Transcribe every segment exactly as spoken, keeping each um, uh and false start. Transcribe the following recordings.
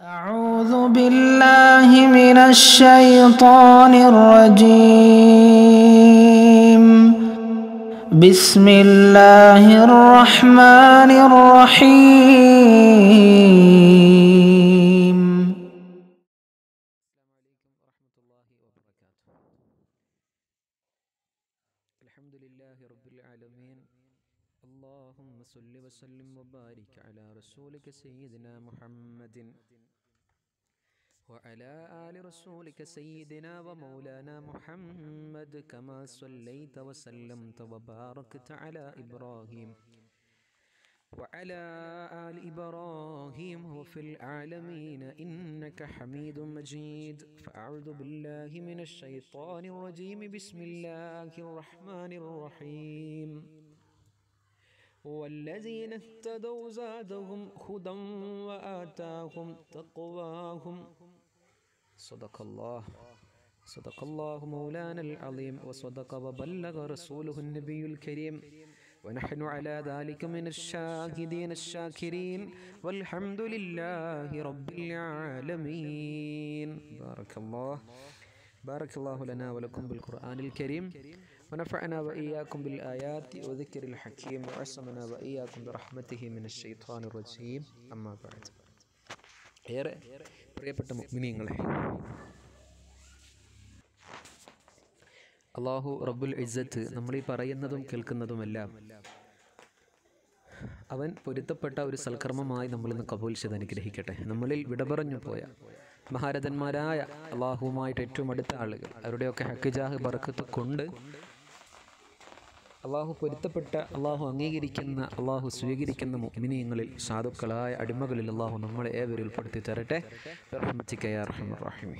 أعوذ بالله من الشيطان الرجيم. بسم الله الرحمن الرحيم. الحمد لله رب العالمين. اللهم صل وسلم وبارك على رسولك سيدنا محمد وعلى آل رسولك سيدنا ومولانا محمد كما صليت وسلمت وباركت على إبراهيم وعلى آل إبراهيم وفي العالمين إنك حميد مجيد. فأعوذ بالله من الشيطان الرجيم. بسم الله الرحمن الرحيم. والذين اهتدوا زادهم هدى وآتاهم تقواهم. صدق الله صدق الله مولانا العظيم وصدق وبلغ رسوله النبي الكريم ونحن على ذلك من الشاهدين الشاكرين والحمد لله رب العالمين. بارك الله بارك الله لنا ولكم بالقرآن الكريم ونفعنا وإياكم بالآيات وذكر الحكيم وعصمنا وإياكم برحمته من الشيطان الرجيم. أما بعد. ഏറെ പ്രിയപ്പെട്ട മുഅ്മിനീങ്ങളെ, അല്ലാഹു റബ്ബുൽ ഇസ്സത്ത് നമ്മൾ ഈ പറയുന്നതും കേൾക്കുന്നതുമെല്ലാം അവൻ പൊരുത്തപ്പെട്ട ഒരു സൽക്കർമ്മമായി നമ്മളിന്ന് കബൂൽ ചെയ്ത് അനുഗ്രഹിക്കട്ടെ. നമ്മളിൽ വിട പറഞ്ഞു പോയ മഹാരഥന്മാരായ അള്ളാഹുവുമായിട്ട് ഏറ്റവും അടുത്ത ആളുകൾ, അവരുടെയൊക്കെ ഹക്ക് ബർക്കത്ത് കൊണ്ട് അള്ളാഹു പൊരുത്തപ്പെട്ട, അള്ളാഹു അംഗീകരിക്കുന്ന, അള്ളാഹു സ്വീകരിക്കുന്ന മുഅ്മിനീങ്ങളിൽ സാധുക്കളായ അടിമകളിൽ അള്ളാഹു നമ്മളെ ഏവരും ഉൾപ്പെടുത്തി തരട്ടെ. റഹ്മത്തിക യാ അർഹമർ റഹീമീൻ.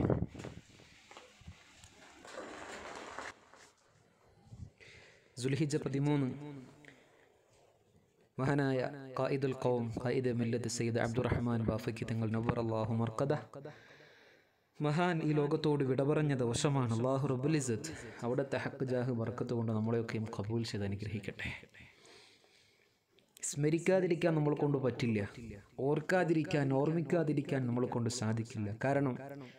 ദുൽഹിജ്ജ പതിമൂന്ന് മഹാനായ ഖായിദുൽ ഖൗം ഖായിദ് മില്ലത്ത് സയ്യിദ് അബ്ദുറഹ്മാൻ ബാഫക്കി തങ്ങൾ നവ്വറല്ലാഹു മർഖദഹ മഹാൻ ഈ ലോകത്തോട് വിട പറഞ്ഞ ദിവസമാണ്. അല്ലാഹു റബ്ബുൽ ഇസ്സത്ത് അവിടുത്തെ ഹക്ക് ജാഹ് ബർക്കത്ത് കൊണ്ട് നമ്മളെയൊക്കെയും കബൂൽ ചെയ്ത് അനുഗ്രഹിക്കട്ടെ. സ്മരിക്കാതിരിക്കാൻ നമ്മളെ കൊണ്ട് പറ്റില്ല, ഓർക്കാതിരിക്കാൻ ഓർമ്മിക്കാതിരിക്കാൻ നമ്മളെ കൊണ്ട് സാധിക്കില്ല. കാരണം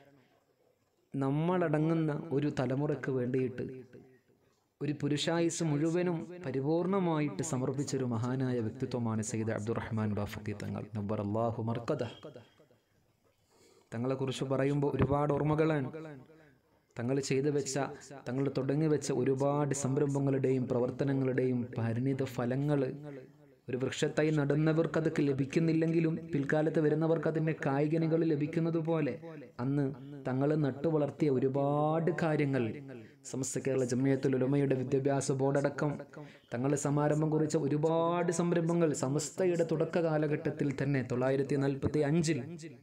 നമ്മളടങ്ങുന്ന ഒരു തലമുറയ്ക്ക് വേണ്ടിയിട്ട് ഒരു പുരുഷായുസ് മുഴുവനും പരിപൂർണമായിട്ട് സമർപ്പിച്ചൊരു മഹാനായ വ്യക്തിത്വമാണ് സയ്യിദ് അബ്ദുറഹ്മാൻ ബാഫക്കി തങ്ങൾ നവ്വറല്ലാഹു മർഖദഹ. തങ്ങളെക്കുറിച്ച് പറയുമ്പോൾ ഒരുപാട് ഓർമ്മകളാണ്. തങ്ങൾ ചെയ്തു വെച്ച, തങ്ങൾ തുടങ്ങി വെച്ച ഒരുപാട് സംരംഭങ്ങളുടെയും പ്രവർത്തനങ്ങളുടെയും പരിണിത ഫലങ്ങൾ ഒരു വൃക്ഷത്തൈ നടുന്നവർക്ക് അതൊക്കെ ലഭിക്കുന്നില്ലെങ്കിലും പിൽക്കാലത്ത് വരുന്നവർക്ക് അതിൻ്റെ കായ്കനികൾ ലഭിക്കുന്നത് പോലെ അന്ന് തങ്ങൾ നട്ടു വളർത്തിയ ഒരുപാട് കാര്യങ്ങൾ സമസ്ത കേരള ജംഇയ്യത്തുൽ ഉലമയുടെ വിദ്യാഭ്യാസ ബോർഡടക്കം തങ്ങൾ സമാരംഭം കുറിച്ച ഒരുപാട് സംരംഭങ്ങൾ സമസ്തയുടെ തുടക്ക കാലഘട്ടത്തിൽ തന്നെ തൊള്ളായിരത്തി നാൽപ്പത്തി അഞ്ചിൽ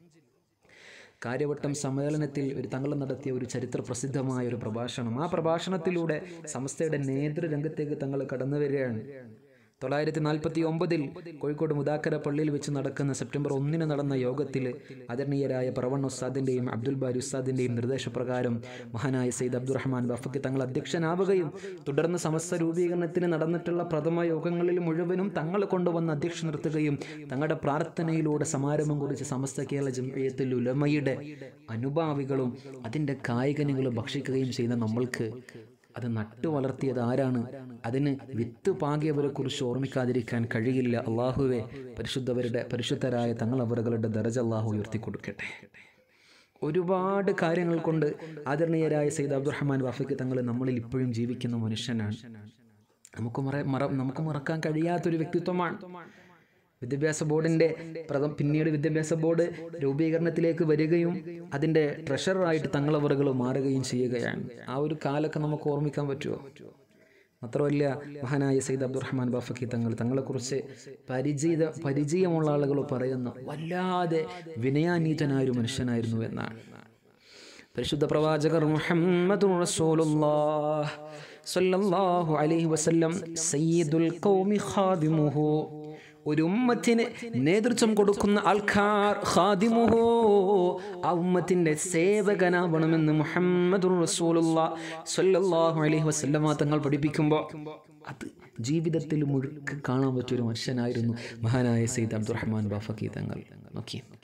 കാര്യവട്ടം സമ്മേളനത്തിൽ ഒരു തങ്ങൾ നടത്തിയ ഒരു ചരിത്ര പ്രസിദ്ധമായ ഒരു പ്രഭാഷണം. ആ പ്രഭാഷണത്തിലൂടെ സമസ്തയുടെ നേതൃരംഗത്തേക്ക് തങ്ങൾ കടന്നു വരികയാണ്. തൊള്ളായിരത്തി നാൽപ്പത്തി ഒമ്പതിൽ കോഴിക്കോട് മുദാക്കര പള്ളിയിൽ വെച്ച് നടക്കുന്ന സെപ്റ്റംബർ ഒന്നിന് നടന്ന യോഗത്തിൽ ആദരണീയരായ പ്രവൺ ഉസ്താദിൻ്റെയും അബ്ദുൽ ബാരി ഉസ്താദിൻ്റെയും നിർദ്ദേശപ്രകാരം മഹാനായ സയ്യിദ് അബ്ദുറഹ്മാൻ ബാഫക്കി തങ്ങൾ അധ്യക്ഷനാവുകയും തുടർന്ന് സമസ്ത രൂപീകരണത്തിന് നടന്നിട്ടുള്ള പ്രഥമ യോഗങ്ങളിൽ മുഴുവനും തങ്ങൾ കൊണ്ടുവന്ന് അധ്യക്ഷ നിർത്തുകയും തങ്ങളുടെ പ്രാർത്ഥനയിലൂടെ സമാരംഭം കുറിച്ച് സമസ്ത കേരള ജംഇയ്യത്തുൽ ഉലമയുടെ അനുഭാവികളും അതിൻ്റെ കായികനികളും ഭക്ഷിക്കുകയും ചെയ്യുന്ന നമ്മൾക്ക് അത് നട്ടു വളർത്തിയത് ആരാണ്? അതിന് വിത്ത് പാകിയവരെ കുറിച്ച് ഓർമ്മിക്കാതിരിക്കാൻ കഴിയില്ല. അള്ളാഹുവെ, പരിശുദ്ധവരുടെ പരിശുദ്ധരായ തങ്ങളവറുകളുടെ ദറജ അള്ളാഹു ഉയർത്തി കൊടുക്കട്ടെ. ഒരുപാട് കാര്യങ്ങൾ കൊണ്ട് ആദരണീയരായ സയ്യിദ് അബ്ദുറഹ്മാൻ ബാഫക്കി തങ്ങൾ നമ്മളിൽ ഇപ്പോഴും ജീവിക്കുന്ന മനുഷ്യനാണ്. നമുക്ക് മറ മറ നമുക്ക് മറക്കാൻ കഴിയാത്തൊരു വ്യക്തിത്വമാണ്. വിദ്യാഭ്യാസ ബോർഡിൻ്റെ പ്രഥമ പിന്നീട് വിദ്യാഭ്യാസ ബോർഡ് രൂപീകരണത്തിലേക്ക് വരികയും അതിൻ്റെ ട്രഷററായിട്ട് തങ്ങളവറുകൾ മാറുകയും ചെയ്യുകയാണ്. ആ ഒരു കാലൊക്കെ നമുക്ക് ഓർമ്മിക്കാൻ പറ്റുമോ? മാത്രമല്ല മഹാനായ സയ്യിദ് അബ്ദുറഹ്മാൻ ബാഫക്കി തങ്ങൾ തങ്ങളെക്കുറിച്ച് പരിചിത പരിചയമുള്ള ആളുകൾ പറയുന്ന വല്ലാതെ വിനയാന്വിതനായ ഒരു മനുഷ്യനായിരുന്നു എന്നാണ്. പരിശുദ്ധ പ്രവാചകർ മുഹമ്മദുർ റസൂലുള്ളാഹ് സ്വല്ലല്ലാഹു അലൈഹി വസല്ലം സയ്യിദുൽ ഖൗമി ഖാദിമുഹു, ഒരു ഉമ്മത്തിന് നേതൃത്വം കൊടുക്കുന്ന ആൾക്കാർ ഖാദിമുഹു, ആ ഉമ്മത്തിന്റെ സേവകനാവണമെന്ന് മുഹമ്മദുർ റസൂലുള്ളാഹി സ്വല്ലല്ലാഹു അലൈഹി വസല്ലമ തങ്ങൾ പഠിപ്പിക്കുമ്പോൾ അത് ജീവിതത്തിൽ മുഴുക്കെ കാണാൻ പറ്റിയൊരു മനുഷ്യനായിരുന്നു മഹാനായ സയ്യിദ് അബ്ദുറഹ്മാൻ ബാഫക്കി തങ്ങൾ. നോക്കി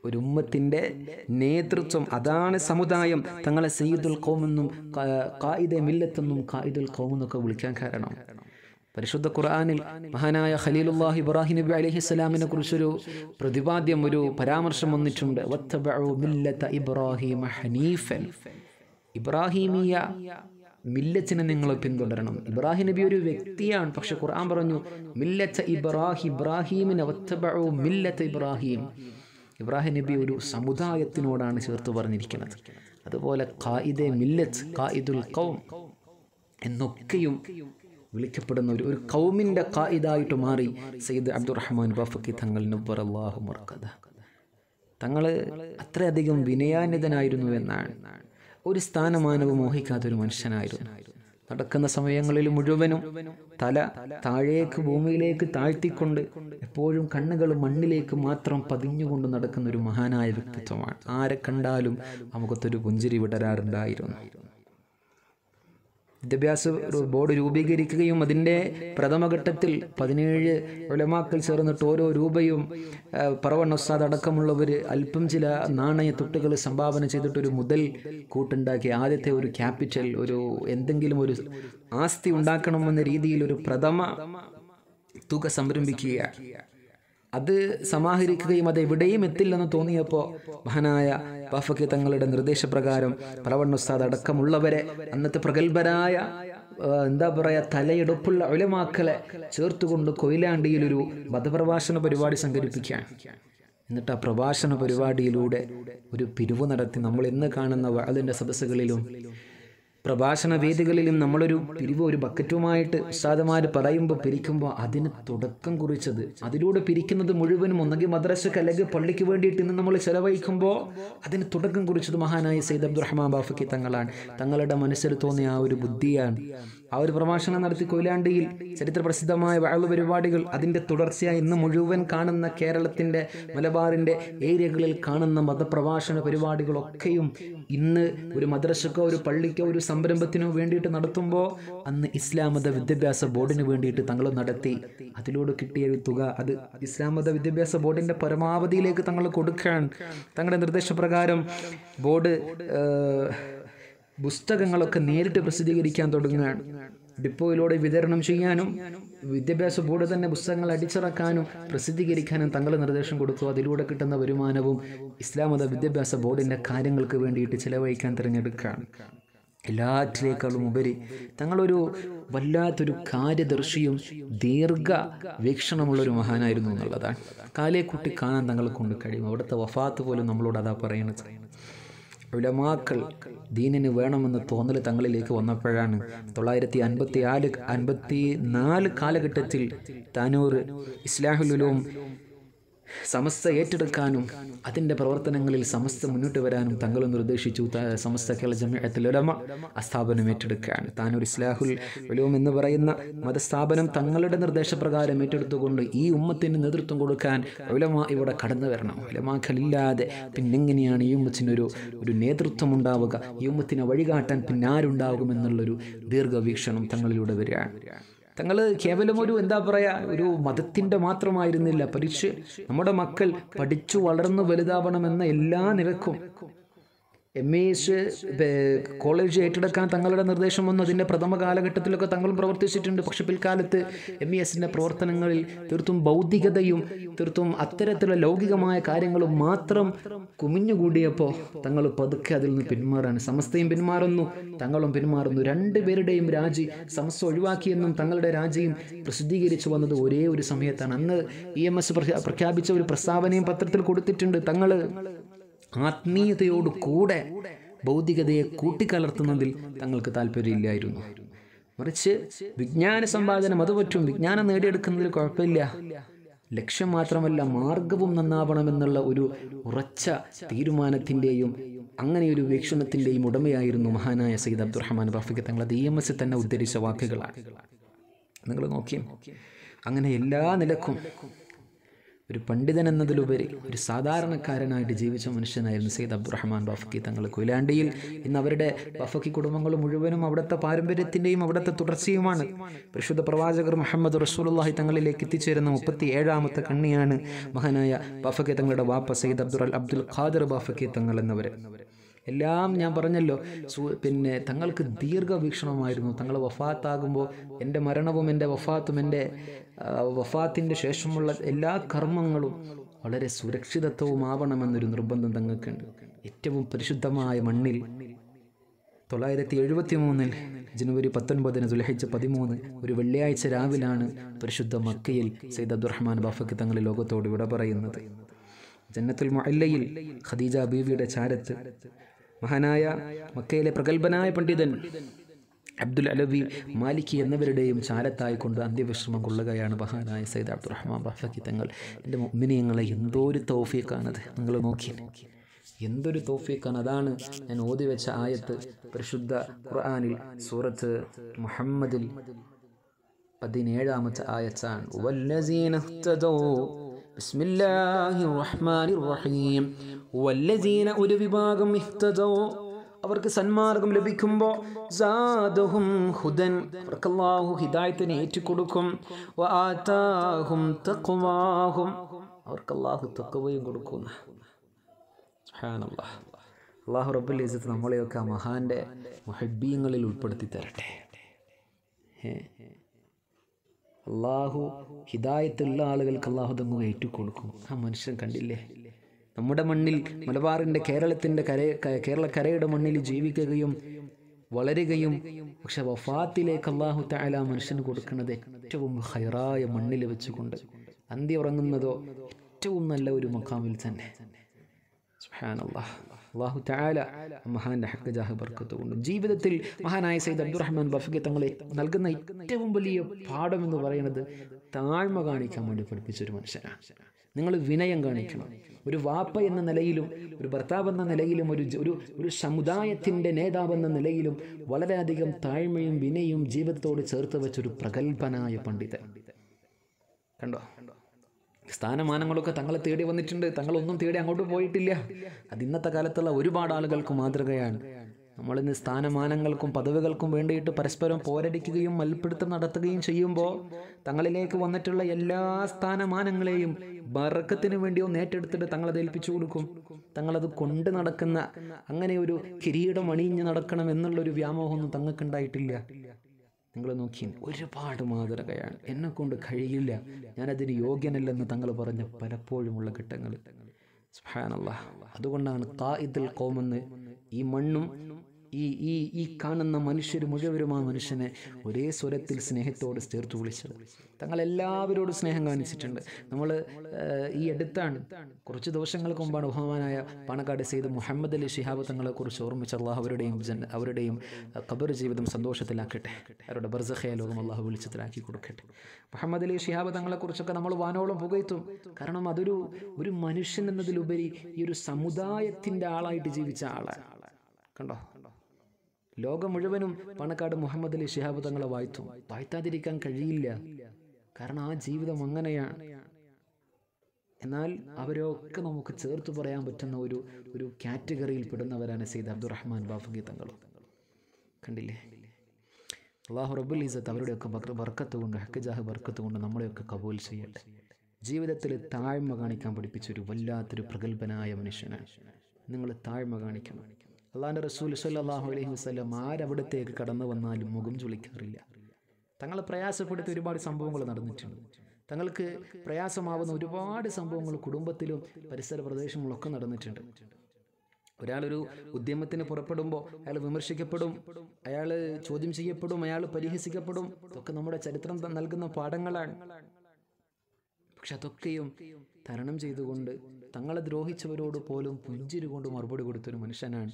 ഒരു ഉമ്മത്തിൻ്റെ നേതൃത്വം, അതാണ് സമുദായം. തങ്ങളെ സയ്യിദുൽ ഖൗം എന്നും ഖായിദെ മില്ലത്തെന്നും ഖായിദുൽ ഖൗം എന്നൊക്കെ വിളിക്കാൻ കാരണം പരിശുദ്ധ ഖുർആനിൽ മഹാനായ ഖലീലുല്ലാഹി ഇബ്രാഹിം നബി അലൈഹിസ്സലാമിനെ കുറിച്ചൊരു പ്രതിപാദ്യം, ഒരു പരാമർശം വന്നിട്ടുണ്ട്. വത്തബഉ മില്ലത ഇബ്രാഹിമ ഹനീഫൻ. ഇബ്രാഹിമിയ മില്ലത്തിനെ നിങ്ങൾ പിന്തുടരണം. ഇബ്രാഹിം നബി ഒരു വ്യക്തിയാണ്, പക്ഷെ ഖുർആൻ പറഞ്ഞു മില്ലത ഇബ്രാഹിം, ഇബ്രാഹിമിനെ വത്തബഉ മില്ലത ഇബ്രാഹിം. ഇബ്രാഹിം നബി ഒരു സമുദായത്തിനോടാണ് ചേർത്ത് പറഞ്ഞിരിക്കുന്നത്. അതുപോലെ ഖായിദെ മില്ലത്ത്, ഖായിദുൽ ഖൗം എന്നൊക്കെയും വിളിക്കപ്പെടുന്ന ഒരു ഒരു ഖൗമിൻ്റെ ഖായിദായിട്ട് മാറി സയ്യിദ് അബ്ദുറഹ്മാൻ ബാഫക്കി തങ്ങൾ നബ്ബറല്ലാഹു മർഖദ. തങ്ങൾ അത്രയധികം വിനയാന്വിതനായിരുന്നു എന്നാണ്. ഒരു സ്ഥാനമാനവും മോഹിക്കാത്തൊരു മനുഷ്യനായിരുന്നു. നടക്കുന്ന സമയങ്ങളിൽ മുഴുവനും തല താഴേക്ക് ഭൂമിയിലേക്ക് താഴ്ത്തിക്കൊണ്ട് എപ്പോഴും കണ്ണുകൾ മണ്ണിലേക്ക് മാത്രം പതിഞ്ഞുകൊണ്ട് നടക്കുന്ന ഒരു മഹാനായ വ്യക്തിത്വമാണ്. ആരെ കണ്ടാലും നമുക്കൊത്തൊരു പുഞ്ചിരി വിടരാറുണ്ടായിരുന്നു. വിദ്യാഭ്യാസ ബോർഡ് രൂപീകരിക്കുകയും അതിൻ്റെ പ്രഥമഘട്ടത്തിൽ പതിനേഴ് ഉലമാക്കൾ ചേർന്നിട്ട് ഓരോ രൂപയും പറവണ്ണ ഉസ്താദ് അടക്കമുള്ളവർ അല്പം ചില നാണയ തുട്ടുകൾ സംഭാവന ചെയ്തിട്ടൊരു മുതൽ കൂട്ടുണ്ടാക്കി ആദ്യത്തെ ഒരു ക്യാപിറ്റൽ, ഒരു എന്തെങ്കിലും ഒരു ആസ്തി ഉണ്ടാക്കണമെന്ന രീതിയിൽ ഒരു പ്രഥമ തുക സംരംഭിക്കുക. അത് സമാഹരിക്കുകയും അത് എവിടെയും എത്തില്ലെന്ന് തോന്നിയപ്പോൾ മഹാനായ ബാഫക്കി തങ്ങളുടെ നിർദ്ദേശപ്രകാരം പറവണ്ണ ഉസ്താദ് അടക്കമുള്ളവരെ, അന്നത്തെ പ്രഗത്ഭരായ എന്താ പറയുക തലയെടുപ്പുള്ള ഉലമാക്കളെ ചേർത്തുകൊണ്ട് കൊയിലാണ്ടിയിലൊരു മതപ്രഭാഷണ പരിപാടി സംഘടിപ്പിക്കുകയാണ്. എന്നിട്ട് ആ പ്രഭാഷണ പരിപാടിയിലൂടെ ഒരു പിരിവ് നടത്തി. നമ്മൾ ഇന്ന് കാണുന്ന വഅദിൻ്റെ സദസ്സുകളിലും പ്രഭാഷണ വേദികളിലും നമ്മളൊരു പിരിവ് ഒരു ബക്കറ്റുമായിട്ട് ഉസ്താദുമാർ പറയുമ്പോൾ പിരിക്കുമ്പോൾ അതിന് തുടക്കം കുറിച്ചത്, അതിലൂടെ പിരിക്കുന്നത് മുഴുവനും ഒന്നെങ്കിൽ മദ്രസക്ക് അല്ലെങ്കിൽ പള്ളിക്ക് വേണ്ടിയിട്ട് ഇന്ന് നമ്മൾ ചെലവഴിക്കുമ്പോൾ അതിന് തുടക്കം കുറിച്ചത് മഹാനായ സയ്യിദ് അബ്ദുറഹ്മാൻ ബാഫക്കി തങ്ങളാണ്. തങ്ങളുടെ മനസ്സിൽ തോന്നിയ ആ ഒരു ബുദ്ധിയാണ്. ആ ഒരു പ്രഭാഷണം നടത്തി കൊയിലാണ്ടിയിൽ ചരിത്ര പ്രസിദ്ധമായ വഅദ് പരിപാടികൾ, അതിൻ്റെ തുടർച്ചയായി ഇന്ന് മുഴുവൻ കാണുന്ന കേരളത്തിൻ്റെ മലബാറിൻ്റെ ഏരിയകളിൽ കാണുന്ന മതപ്രഭാഷണ പരിപാടികളൊക്കെയും ഇന്ന് ഒരു മദ്രസക്കോ ഒരു പള്ളിക്കോ ഒരു സംരംഭത്തിനോ വേണ്ടിയിട്ട് നടത്തുമ്പോൾ അന്ന് ഇസ്ലാം മത വിദ്യാഭ്യാസ ബോർഡിന് വേണ്ടിയിട്ട് തങ്ങൾ നടത്തി. അതിലൂടെ കിട്ടിയ ഒരു തുക അത് ഇസ്ലാം മത വിദ്യാഭ്യാസ ബോർഡിൻ്റെ പരമാവധിയിലേക്ക് തങ്ങൾ കൊടുക്കാൻ തങ്ങളുടെ നിർദ്ദേശപ്രകാരം ബോർഡ് പുസ്തകങ്ങളൊക്കെ നേരിട്ട് പ്രസിദ്ധീകരിക്കാൻ തുടങ്ങുകയാണ്. ഡിപ്പോയിലൂടെ വിതരണം ചെയ്യാനും വിദ്യാഭ്യാസ ബോർഡ് തന്നെ പുസ്തകങ്ങൾ അടിച്ചിറക്കാനും പ്രസിദ്ധീകരിക്കാനും തങ്ങൾ നിർദ്ദേശം കൊടുത്തു. അതിലൂടെ കിട്ടുന്ന വരുമാനവും ഇസ്ലാം മത വിദ്യാഭ്യാസ ബോർഡിൻ്റെ കാര്യങ്ങൾക്ക് വേണ്ടിയിട്ട് ചിലവഴിക്കാൻ തിരഞ്ഞെടുക്കുകയാണ്. എല്ലാറ്റിനേക്കാളും ഉപരി തങ്ങളൊരു വല്ലാത്തൊരു കാര്യദർശിയും ദീർഘ വീക്ഷണമുള്ളൊരു മഹാനായിരുന്നു എന്നുള്ളതാണ്. കാലേക്കുട്ടി കാണാൻ തങ്ങളെ കൊണ്ട് കഴിയും. അവിടുത്തെ വഫാത്ത് പോലും നമ്മളോട് അതാ പറയുന്നത്. ഉലമാക്കൾ ദീനിന് വേണമെന്ന് തോന്നൽ തങ്ങളിലേക്ക് വന്നപ്പോഴാണ് തൊള്ളായിരത്തി അൻപത്തി നാല് അൻപത്തി നാല് കാലഘട്ടത്തിൽ താനൂർ ഇസ്ലാഹുൽ ഉലൂം സമസ്ത ഏറ്റെടുക്കാനും അതിൻ്റെ പ്രവർത്തനങ്ങളിൽ സമസ്ത മുന്നോട്ട് വരാനും തങ്ങൾ നിർദ്ദേശിച്ചു. സമസ്ത കേരള ജമിഅത്തുൽ ഉലമ ആ സ്ഥാപനം ഏറ്റെടുക്കുകയാണ്. താനൂർ ഇസ്ലാഹുൽ ഉലൂം എന്ന് പറയുന്ന മതസ്ഥാപനം തങ്ങളുടെ നിർദ്ദേശപ്രകാരം ഏറ്റെടുത്തുകൊണ്ട് ഈ ഉമ്മത്തിന് നേതൃത്വം കൊടുക്കാൻ ഉലമ ഇവിടെ കടന്നു വരണം. ഉലമാക്കളില്ലാതെ പിന്നെങ്ങനെയാണ് ഈ ഉമ്മത്തിനൊരു ഒരു നേതൃത്വം ഉണ്ടാവുക? ഈ ഉമ്മത്തിനെ വഴികാട്ടാൻ പിന്നെ ആരുണ്ടാകുമെന്നുള്ളൊരു ദീർഘവീക്ഷണം തങ്ങളിലൂടെ വരികയാണ്. തങ്ങൾ കേവലം ഒരു എന്താ പറയുക ഒരു മതത്തിൻ്റെ മാത്രമായിരുന്നില്ല. പരീക്ഷ നമ്മുടെ മക്കൾ പഠിച്ചു വളർന്നു വലുതാവണമെന്ന എല്ലാ നിരക്കും എം ഇ എസ് കോളേജ് ഏറ്റെടുക്കാൻ തങ്ങളുടെ നിർദ്ദേശം വന്നു. അതിൻ്റെ പ്രഥമ കാലഘട്ടത്തിലൊക്കെ തങ്ങളും പ്രവർത്തിച്ചിട്ടുണ്ട്. പക്ഷെ പിൽക്കാലത്ത് എം ഇ എസിൻ്റെ പ്രവർത്തനങ്ങളിൽ തീർത്തും ഭൗതികതയും തീർത്തും അത്തരത്തിലുള്ള ലൗകികമായ കാര്യങ്ങളും മാത്രം കുമിഞ്ഞുകൂടിയപ്പോൾ തങ്ങൾ പതുക്കെ അതിൽ നിന്ന് പിന്മാറാണ്. സമസ്തയും പിന്മാറുന്നു, തങ്ങളും പിന്മാറുന്നു. രണ്ടുപേരുടെയും രാജി സമസ്ത ഒഴിവാക്കിയെന്നും തങ്ങളുടെ രാജിയും പ്രസിദ്ധീകരിച്ചു വന്നത് ഒരേ ഒരു സമയത്താണ്. അന്ന് ഇ എം എസ് പ്രഖ്യാപിച്ച ഒരു പ്രസ്താവനയും പത്രത്തിൽ കൊടുത്തിട്ടുണ്ട്. തങ്ങൾ ആത്മീയതയോട് കൂടെ ഭൗതികതയെ കൂട്ടിക്കലർത്തുന്നതിൽ തങ്ങൾക്ക് താല്പര്യമില്ലായിരുന്നു. മറിച്ച് വിജ്ഞാന സമ്പാദനം അത് പറ്റും, വിജ്ഞാനം നേടിയെടുക്കുന്നതിൽ കുഴപ്പമില്ല. ലക്ഷ്യം മാത്രമല്ല മാർഗവും നന്നാവണമെന്നുള്ള ഒരു ഉറച്ച തീരുമാനത്തിൻ്റെയും അങ്ങനെയൊരു വീക്ഷണത്തിൻ്റെയും ഉടമയായിരുന്നു മഹാനായ സയ്യിദ് അബ്ദുറഹ്മാൻ ബാഫക്കി തങ്ങൾ. അത് ഇ എം എസ് തന്നെ ഉദ്ധരിച്ച വാക്കുകളാണ്. നിങ്ങൾ നോക്കിയും അങ്ങനെ എല്ലാ നിലക്കും ഒരു പണ്ഡിതൻ എന്നതിലുപരി ഒരു സാധാരണക്കാരനായിട്ട് ജീവിച്ച മനുഷ്യനായിരുന്നു സയ്യിദ് അബ്ദുറഹ്മാൻ ബാഫക്കി തങ്ങൾ. കൊയിലാണ്ടിയിൽ ഇന്ന് അവരുടെ ബാഫക്കി കുടുംബങ്ങൾ മുഴുവനും അവിടുത്തെ പാരമ്പര്യത്തിൻ്റെയും അവിടുത്തെ തുടർച്ചയുമാണ്. പരിശുദ്ധ പ്രവാചകർ മുഹമ്മദ് റസൂലുള്ളാഹി തങ്ങളിലേക്ക് എത്തിച്ചേരുന്ന മുപ്പത്തി ഏഴാമത്തെ കണ്ണിയാണ് മഹാനായ ബാഫക്കി തങ്ങളുടെ വാപ്പ സയ്യിദ് അബ്ദുൽ അബ്ദുൽ ഖാദിർ ബാഫക്കി തങ്ങൾ എന്നവർ. എല്ലാം ഞാൻ പറഞ്ഞല്ലോ, പിന്നെ തങ്ങൾക്ക് ദീർഘവീക്ഷണമായിരുന്നു. തങ്ങൾ വഫാത്താകുമ്പോൾ എൻ്റെ മരണവും എൻ്റെ വഫാത്തും എൻ്റെ വഫാത്തിൻ്റെ ശേഷമുള്ള എല്ലാ കർമ്മങ്ങളും വളരെ സുരക്ഷിതത്വമാവണമെന്നൊരു നിർബന്ധം തങ്ങൾക്കുണ്ട്. ഏറ്റവും പരിശുദ്ധമായ മണ്ണിൽ തൊള്ളായിരത്തി എഴുപത്തി മൂന്നിൽ ജനുവരി പത്തൊൻപതിന് ദുൽഹിജ്ജ പതിമൂന്ന് ഒരു വെള്ളിയാഴ്ച രാവിലാണ് പരിശുദ്ധ മക്കയിൽ സയ്യിദ് അബ്ദുറഹ്മാൻ ബാഫക്കി തങ്ങൾ ലോകത്തോട് വിട പറയുന്നത്. ജന്നത്തുൽ മുഅല്ലയിൽ ഖദീജ ബീവിയുടെ ചാരത്ത് മഹാനായ മക്കയിലെ പ്രഗത്ഭനായ പണ്ഡിതൻ അബ്ദുൽ അലവി മാലിക്കി എന്നിവരുടെയും ചാരത്തായിക്കൊണ്ട് അന്ത്യവിശ്രമം കൊള്ളുകയാണ് മഹാനായ സയ്യിദ് അബ്ദുറഹ്മാൻ ബാഫക്കി തങ്ങൾ. എൻ്റെ മുഅ്മിനീങ്ങളെ എന്തോരു തൗഫീഖാണത്, നിങ്ങൾ നോക്കി എന്തൊരു തൗഫീഖാണ്. അതാണ് ഞാൻ ഓതി വെച്ച ആയത്ത് പരിശുദ്ധ ഖുർആനിൽ സൂറത്ത് മുഹമ്മദിൽ പതിനേഴാമത്തെ ആയത്താണ്. വല്ലസീന ഇഹ്തദൗ ബിസ്മില്ലാഹിർ റഹ്മാനിർ റഹീം. വല്ലസീന ഒരു വിഭാഗം ഇഹ്തദൗ അവർക്ക് സന്മാർഗം ലഭിക്കുമ്പോൾ സാദഹും ഹുദൻ അവർക്ക് അല്ലാഹു ഹിദായത്തിനെ ഏറ്റുകൊടുക്കും. വആതാഹും തഖ്വാഹും അവർക്ക് അല്ലാഹു തഖ്വയും കൊടുക്കും. സുബ്ഹാനല്ലാഹ്. അല്ലാഹു റബ്ബുൽ ഇസ്സത്ത് നമ്മളെയൊക്കെ ആ മഹാന്റെ മുഹബ്ബീങ്ങളിൽ ഉൾപ്പെടുത്തി തരട്ടെ. അള്ളാഹു ഹിദായത്തുള്ള ആളുകൾക്ക് അള്ളാഹു തങ്ങ് ഏറ്റുകൊടുക്കും. ആ മനുഷ്യൻ കണ്ടില്ലേ, നമ്മുടെ മണ്ണിൽ മലബാറിൻ്റെ കേരളത്തിൻ്റെ കര കേരളക്കരയുടെ മണ്ണിൽ ജീവിക്കുകയും വളരുകയും പക്ഷെ വഫാത്തിലേക്ക് അള്ളാഹു തആല മനുഷ്യന് കൊടുക്കുന്നത് ഏറ്റവും ഖൈറായ മണ്ണിൽ വെച്ചുകൊണ്ട് അന്തി ഉറങ്ങുന്നതോ ഏറ്റവും നല്ല ഒരു മഖാമിൽ തന്നെ. സുബ്ഹാനല്ലാഹ്. അല്ലാഹു തആല മഹാന്റെ ഹഖ് ജാഹ് ബർക്കത്ത് കൊണ്ട് ജീവിതത്തിൽ മഹാനായ സയ്യിദ് അബ്ദുറഹ്മാൻ ബാഫക്കി തങ്ങളെ നൽകുന്ന ഏറ്റവും വലിയ പാഠം എന്ന് പറയുന്നത് താഴ്മ കാണിക്കാൻ വേണ്ടി പഠിപ്പിച്ചൊരു മനുഷ്യനാണ്. നിങ്ങൾ വിനയം കാണിക്കണം. ഒരു വാപ്പ എന്ന നിലയിലും ഒരു ഭർത്താവ് എന്ന നിലയിലും ഒരു ഒരു ഒരു സമുദായത്തിൻ്റെ നേതാവ് എന്ന നിലയിലും വളരെയധികം താഴ്മയും വിനയവും ജീവിതത്തോട് ചേർത്ത് വെച്ചൊരു പ്രഗത്ഭനായ പണ്ഡിതൻ. കണ്ടോ, സ്ഥാനമാനങ്ങളൊക്കെ തങ്ങളെ തേടി വന്നിട്ടുണ്ട്. തങ്ങളൊന്നും തേടി അങ്ങോട്ട് പോയിട്ടില്ല. അത് ഇന്നത്തെ കാലത്തുള്ള ഒരുപാട് ആളുകൾക്ക് മാതൃകയാണ്. നമ്മളിന്ന് സ്ഥാനമാനങ്ങൾക്കും പദവികൾക്കും വേണ്ടിയിട്ട് പരസ്പരം പോരടിക്കുകയും മൽപ്പിടുത്തം നടത്തുകയും ചെയ്യുമ്പോൾ തങ്ങളിലേക്ക് വന്നിട്ടുള്ള എല്ലാ സ്ഥാനമാനങ്ങളെയും ബറക്കത്തിന് വേണ്ടി ഒന്ന് ഏറ്റെടുത്തിട്ട് തങ്ങളത് ഏൽപ്പിച്ചു കൊടുക്കും. തങ്ങളത് കൊണ്ട് നടക്കുന്ന അങ്ങനെ ഒരു കിരീടം അണിഞ്ഞ് നടക്കണം എന്നുള്ളൊരു വ്യാമോഹമൊന്നും തങ്ങൾക്കുണ്ടായിട്ടില്ല. നിങ്ങൾ നോക്കി ഒരുപാട് മാതൃകയാണ്. എന്നെ കൊണ്ട് കഴിയില്ല, ഞാനതിന് യോഗ്യനല്ലെന്ന് തങ്ങൾ പറഞ്ഞ പലപ്പോഴുമുള്ള ഘട്ടങ്ങൾ. സുബ്ഹാനല്ലാഹ്. അതുകൊണ്ടാണ് ഖായിദുൽ ഖൗമെന്ന് ഈ മണ്ണും ഈ ഈ ഈ കാണുന്ന മനുഷ്യർ മുഴുവനും ആ മനുഷ്യനെ ഒരേ സ്വരത്തിൽ സ്നേഹത്തോട് ചേർത്ത് വിളിച്ചത്. തങ്ങളെല്ലാവരോടും സ്നേഹം കാണിച്ചിട്ടുണ്ട്. നമ്മൾ ഈ അടുത്താണ് കുറച്ച് ദിവസങ്ങൾക്ക് മുമ്പാണ് ബഹുമാനായ പാണക്കാട് സെയ്ദ് മുഹമ്മദ് അലി ശിഹാബ് തങ്ങളെ കുറിച്ച് ഓർമ്മിച്ച അള്ളാഹു അവരുടെയും ജൻ അവരുടെയും ഖബർ ജീവിതം സന്തോഷത്തിലാക്കട്ടെ. അവരുടെ ബർസഖയ ലോകം അള്ളാഹു വെളിച്ചത്തിലാക്കി കൊടുക്കട്ടെ. മുഹമ്മദ് അലി ശിഹാബ് തങ്ങളെക്കുറിച്ചൊക്കെ നമ്മൾ വാനോളം പുകഴ്ത്തും. കാരണം അതൊരു ഒരു മനുഷ്യൻ എന്നതിലുപരി ഈ ഒരു സമുദായത്തിൻ്റെ ആളായിട്ട് ജീവിച്ച ആളാണ്. കണ്ടോ, ലോകം മുഴുവനും പാണക്കാട് മുഹമ്മദ് അലി ശിഹാബ് തങ്ങളെ വാഴ്ത്തും. വാഴ്ത്താതിരിക്കാൻ കഴിയില്ല, കാരണം ആ ജീവിതം അങ്ങനെയാണ്. എന്നാൽ അവരൊക്കെ നമുക്ക് ചേർത്ത് പറയാൻ പറ്റുന്ന ഒരു ഒരു കാറ്റഗറിയിൽ പെടുന്നവരാണ് സയ്യിദ് അബ്ദുറഹ്മാൻ ബാഫക്കി തങ്ങൾ. കണ്ടില്ലേ, അല്ലാഹു റബ്ബുൽ ഇസ്സത്ത് അവരുടെയൊക്കെ ബർക്കത്ത് കൊണ്ട് ഹഖ് ജാഹ് ബർക്കത്ത് കൊണ്ട് നമ്മളെയൊക്കെ കബൂൽ ചെയ്യട്ടെ. ജീവിതത്തിൽ താഴ്മ കാണിക്കാൻ പഠിപ്പിച്ചൊരു വല്ലാത്തൊരു പ്രഗത്ഭനായ മനുഷ്യനാണ്. നിങ്ങൾ താഴ്മ കാണിക്കണം. അള്ളാഹുവിൻ്റെ റസൂൽ സ്വല്ലല്ലാഹു അലൈഹി വസല്ലം ആരവിടത്തേക്ക് കടന്നു വന്നാലും മുഖം ചുളിക്കാറില്ല. തങ്ങളെ പ്രയാസപ്പെടുത്തി ഒരുപാട് സംഭവങ്ങൾ നടന്നിട്ടുണ്ട്. തങ്ങൾക്ക് പ്രയാസമാവുന്ന ഒരുപാട് സംഭവങ്ങൾ കുടുംബത്തിലും പരിസര പ്രദേശങ്ങളിലൊക്കെ നടന്നിട്ടുണ്ട്. ഒരാളൊരു ഉദ്യമത്തിന് പുറപ്പെടുമ്പോൾ അയാൾ വിമർശിക്കപ്പെടും, അയാൾ ചോദ്യം ചെയ്യപ്പെടും, അയാൾ പരിഹസിക്കപ്പെടും. ഇതൊക്കെ നമ്മുടെ ചരിത്രം നൽകുന്ന പാഠങ്ങളാണ്. പക്ഷെ അതൊക്കെയും തരണം ചെയ്തുകൊണ്ട് തങ്ങളെ ദ്രോഹിച്ചവരോട് പോലും പുഞ്ചിരി കൊണ്ട് മറുപടി കൊടുത്തൊരു മനുഷ്യനാണ്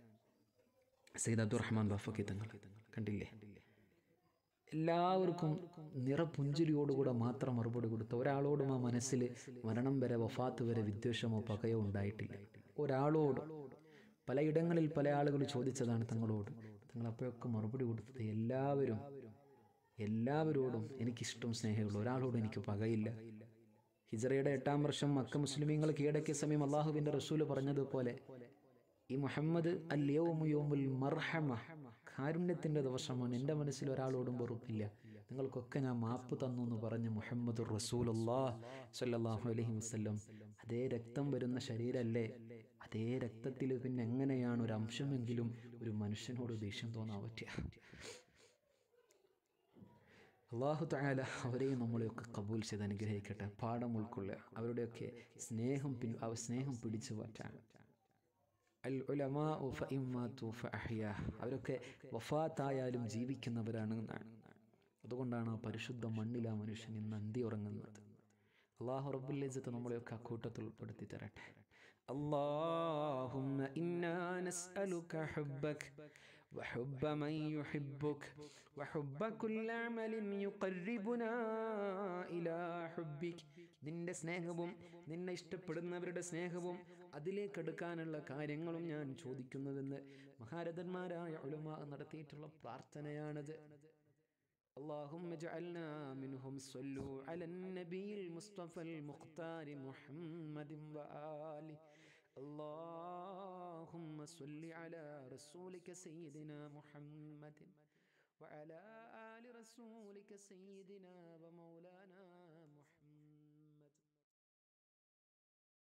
സയ്യിദ് അബ്ദുറഹ്മാൻ ബാഫക്കി തങ്ങൾ. കണ്ടില്ലേ, എല്ലാവർക്കും നിറപുഞ്ചിരിയോടുകൂടെ മാത്രം മറുപടി കൊടുത്ത ഒരാളോടും ആ മനസ്സിൽ മരണം വരെ വഫാത്ത് വരെ വിദ്വേഷമോ പകയോ ഉണ്ടായിട്ടില്ല. ഒരാളോട് പലയിടങ്ങളിൽ പല ആളുകൾ ചോദിച്ചതാണ് തങ്ങളോട്. തങ്ങൾ അപ്പോഴൊക്കെ മറുപടി കൊടുത്തത് എല്ലാവരും എല്ലാവരോടും എനിക്കിഷ്ടം സ്നേഹമുള്ളൂ, ഒരാളോടും എനിക്ക് പകയില്ല ഹിജ്റയുടെ എട്ടാം വർഷം മക്ക മുസ്ലിമീങ്ങൾ കീഴടക്കിയ സമയം അള്ളാഹുവിൻ്റെ റസൂല് പറഞ്ഞതുപോലെ ഈ മുഹമ്മദ് അൽ യൗമു യൗമുൽ മർഹമ, കാരുണ്യത്തിൻ്റെ ദിവസമാണ്, എൻ്റെ മനസ്സിൽ ഒരാളോടും വെറുപ്പില്ല, നിങ്ങൾക്കൊക്കെ ഞാൻ മാപ്പ് തന്നു എന്ന് പറഞ്ഞ് മുഹമ്മദ് റസൂലുള്ളാഹി സ്വല്ലല്ലാഹു അലൈഹി വസല്ലം. അതേ രക്തം വരുന്ന ശരീരമല്ലേ, അതേ രക്തത്തിൽ പിന്നെ എങ്ങനെയാണ് ഒരു അംശമെങ്കിലും ഒരു മനുഷ്യനോട് ദേഷ്യം തോന്നാൻ പറ്റുക? അല്ലാഹു തആല അവരെയും നമ്മളെയൊക്കെ കബൂൽ ചെയ്ത് അനുഗ്രഹിക്കട്ടെ, പാഠം ഉൾക്കൊള്ളുക, അവരുടെയൊക്കെ സ്നേഹം പിൻ ആ സ്നേഹം പിടിച്ചു പറ്റാൻ. അൽ ഉലമാഉ ഫഇൻ മാതു ഫഅഹ്യാ, അവരൊക്കെ വഫാത്തായാലും ജീവിക്കുന്നവരാണ് എന്നാണ്. അതുകൊണ്ടാണ് ആ പരിശുദ്ധ മണ്ണിൽ ആ മനുഷ്യൻ ഇന്ന് അന്തി ഉറങ്ങുന്നത്. അല്ലാഹു റബ്ബുൽ ഇസ്സത്ത് നമ്മളെയൊക്കെ ആ കൂട്ടത്തിൽ ഉൾപ്പെടുത്തി തരട്ടെ. അല്ലാഹുമ്മ ഇന്നാ നസ്അലുക ഹുബ്ബക വഹുബ്ബ മൻ യുഹിബ്ബുക വഹുബ്ബ കുല്ലി അമലിൻ യുഖർരിബുനാ ഇലാ ഹുബ്ബിക. നിന്റെ സ്നേഹവും നിന്നെ ഇഷ്ടപ്പെടുന്നവരുടെ സ്നേഹവും അതിലേക്ക് അടുക്കാനുള്ള കാര്യങ്ങളും ഞാൻ ചോദിക്കുന്നതെന്ന് മഹാരഥന്മാരായ ഉലമാ നടത്തിയിട്ടുള്ള പ്രാർത്ഥനയാണത്. اللهم اجعلنا منهم. صلوا على النبي المصطفى المختار محمد وآله. اللهم صل على رسولك سيدنا محمد وعلى آل رسولك سيدنا ومولانا